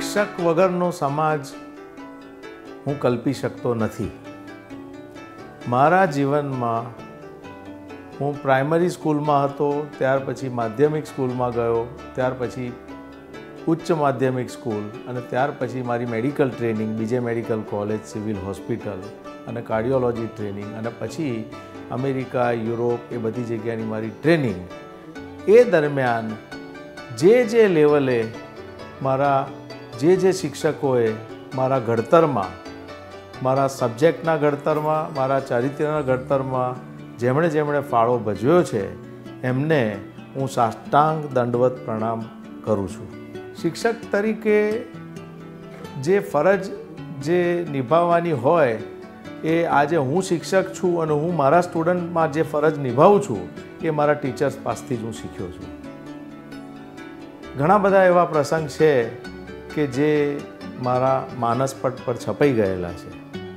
શિક્ષક વગરનો સમાજ હું કલ્પી શકતો નથી. મારા જીવનમાં હું પ્રાઇમરી સ્કૂલમાં હતો, ત્યાર પછી માધ્યમિક સ્કૂલમાં ગયો, ત્યાર પછી ઉચ્ચ માધ્યમિક સ્કૂલ અને ત્યાર પછી મારી medical training BJ medical college, civil hospital અને કાર્ડિયોલોજી ટ્રેનિંગ અને પછી અમેરિકા, યુરોપ એ બધી જગ્યાની મારી ટ્રેનિંગ. એ દરમિયાન જે લેવલે મારા જે શિક્ષકોએ મારા ઘડતરમાં, મારા સબ્જેક્ટના ઘડતરમાં, મારા ચારિત્ર્યના ઘડતરમાં જેમણે ફાળો ભજવ્યો છે એમને હું સાષ્ટાંગ દંડવત પ્રણામ કરું છું. શિક્ષક તરીકે જે ફરજ જે નિભાવવાની હોય એ આજે હું શિક્ષક છું અને હું મારા સ્ટુડન્ટમાં જે ફરજ નિભાવું છું એ મારા ટીચર્સ પાસેથી જ હું શીખ્યો છું. ઘણા બધા એવા પ્રસંગ છે કે જે મારા માનસપટ પર છપાઈ ગયેલા છે,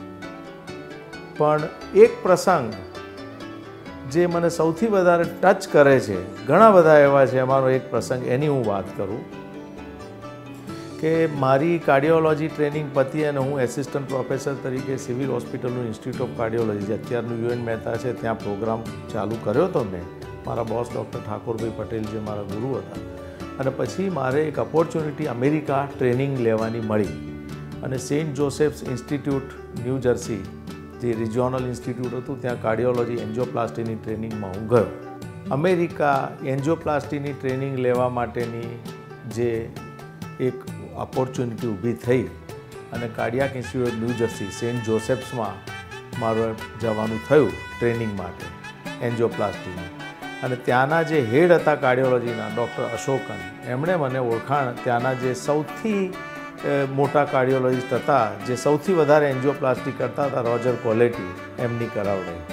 પણ એક પ્રસંગ જે મને સૌથી વધારે ટચ કરે છે, ઘણા બધા એવા છે, અમારો એક પ્રસંગ એની હું વાત કરું કે મારી કાર્ડિયોલોજી ટ્રેનિંગ પતી અને હું એસિસ્ટન્ટ પ્રોફેસર તરીકે સિવિલ હોસ્પિટલનું ઇન્સ્ટિટ્યૂટ ઓફ કાર્ડિયોલોજી, જે અત્યારનું યુએન મહેતા છે, ત્યાં પ્રોગ્રામ ચાલુ કર્યો હતો મેં. મારા બોસ ડૉક્ટર ઠાકોરભાઈ પટેલ જે મારા ગુરુ હતા. અને પછી મારે એક ઓપોર્ચ્યુનિટી અમેરિકા ટ્રેનિંગ લેવાની મળી અને Saint Joseph's institute New Jersey, જે રિજિયોનલ ઇન્સ્ટિટ્યૂટ હતું, ત્યાં કાર્ડિયોલોજી એન્જિયોપ્લાસ્ટીની ટ્રેનિંગમાં હું ગયો. અમેરિકા એન્જિયોપ્લાસ્ટીની ટ્રેનિંગ લેવા માટેની જે એક ઓપોર્ચ્યુનિટી ઊભી થઈ અને cardiac institute New Jersey Saint જોસેફ્સમાં મારે જવાનું થયું ટ્રેનિંગ માટે એન્જિયોપ્લાસ્ટીની. અને ત્યાંના જે હેડ હતા કાર્ડિયોલોજીના ડૉક્ટર અશોકન, એમણે મને ઓળખાણ ત્યાંના જે સૌથી મોટા કાર્ડિયોલોજિસ્ટ હતા, જે સૌથી વધારે એન્જિયોપ્લાસ્ટી કરતા હતા, રોજર કોલેટી, એમની કરાવડાઈ.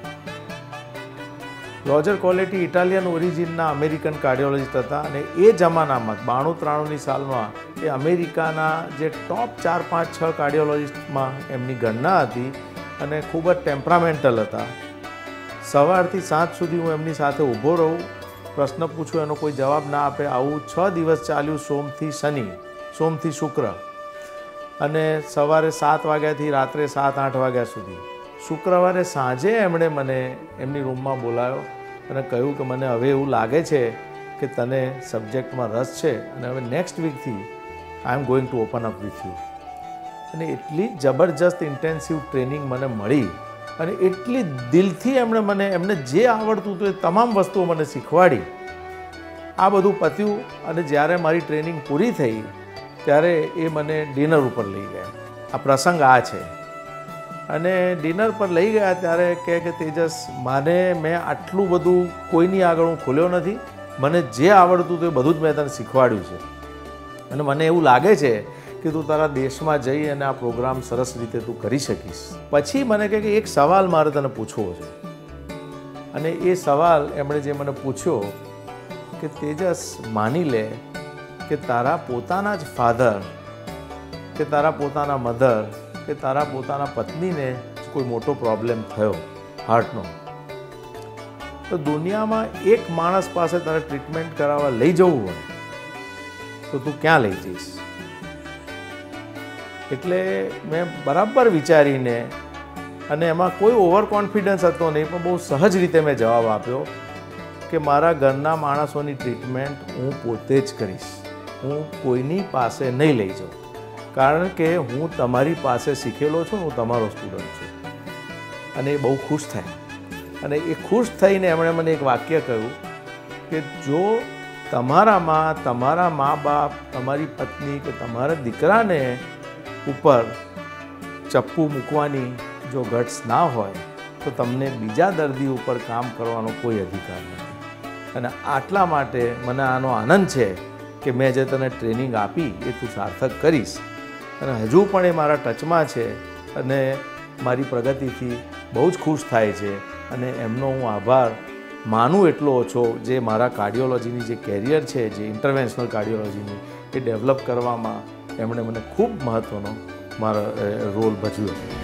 રોજર કોલેટી ઇટાલિયન ઓરિજિનના અમેરિકન કાર્ડિયોલોજિસ્ટ હતા અને એ જમાનામાં 92-93ની સાલમાં એ અમેરિકાના જે ટોપ 4-5-6 કાર્ડિયોલોજિસ્ટમાં એમની ગણના હતી અને ખૂબ જ ટેમ્પરામેન્ટલ હતા. સવારથી સાંજ સુધી હું એમની સાથે ઊભો રહું, પ્રશ્ન પૂછું, એનો કોઈ જવાબ ના આપે. આવું 6 દિવસ ચાલ્યું, સોમથી શનિ, સોમથી શુક્ર, અને સવારે 7 વાગ્યાથી રાત્રે 7-8 વાગ્યા સુધી. શુક્રવારે સાંજે એમણે મને એમની રૂમમાં બોલાવ્યો અને કહ્યું કે મને હવે એવું લાગે છે કે તને સબ્જેક્ટમાં રસ છે અને હવે નેક્સ્ટ વીકથી I am going to open up with you. અને એટલી જબરજસ્ત ઇન્ટેન્સિવ ટ્રેનિંગ મને મળી અને એટલી દિલથી એમને જે આવડતું હતું એ તમામ વસ્તુઓ મને શીખવાડી. આ બધું પત્યું અને જ્યારે મારી ટ્રેનિંગ પૂરી થઈ ત્યારે એ મને ડિનર ઉપર લઈ ગયા. આ પ્રસંગ આ છે. અને ડિનર પર લઈ ગયા ત્યારે કહે કે તેજસ, મેં આટલું બધું કોઈની આગળ હું ખોલ્યો નથી, મને જે આવડતું હતું એ બધું જ મેં તને શીખવાડ્યું છે અને મને એવું લાગે છે કે તું તારા દેશમાં જઈ અને આ પ્રોગ્રામ સરસ રીતે તું કરી શકીશ. પછી મને કહે કે એક સવાલ મારે તને પૂછવો છે. અને એ સવાલ એમણે જે મને પૂછ્યો કે તેજસ, માની લે કે તારા પોતાના જ ફાધર કે તારા પોતાના મધર કે તારા પોતાના પત્નીને કોઈ મોટો પ્રોબ્લેમ થયો હાર્ટનો, તો દુનિયામાં એક માણસ પાસે તારે ટ્રીટમેન્ટ કરાવવા લઈ જવું હોય તો તું ક્યાં લઈ જઈશ? એટલે મેં બરાબર વિચારીને, અને એમાં કોઈ ઓવર કોન્ફિડન્સ હતો નહીં, પણ બહુ સહજ રીતે મેં જવાબ આપ્યો કે મારા ઘરના માણસોની ટ્રીટમેન્ટ હું પોતે જ કરીશ, હું કોઈની પાસે નહીં લઈ જાઉં, કારણ કે હું તમારી પાસે શીખેલો છું, હું તમારો સ્ટુડન્ટ છું. અને એ બહુ ખુશ થાય. અને એ ખુશ થઈને એમણે મને એક વાક્ય કહ્યું કે જો તમારામાં તમારા મા બાપ, તમારી પત્ની કે તમારા દીકરાને ઉપર ચપ્પુ મૂકવાની જો ગટ્સ ના હોય તો તમને બીજા દર્દી ઉપર કામ કરવાનો કોઈ અધિકાર નથી. અને આટલા માટે મને આનો આનંદ છે કે મેં જે તને ટ્રેનિંગ આપી એ તું સાર્થક કરીશ. અને હજુ પણ એ મારા ટચમાં છે અને મારી પ્રગતિથી બહુ જ ખુશ થાય છે. અને એમનો હું આભાર માનું એટલો ઓછો, જે મારા કાર્ડિયોલોજીની જે કેરિયર છે, જે ઇન્ટરવેન્શનલ કાર્ડિયોલોજીની, એ ડેવલપ કરવામાં એમણે મને ખૂબ મહત્ત્વનો મારો રોલ ભજવ્યો.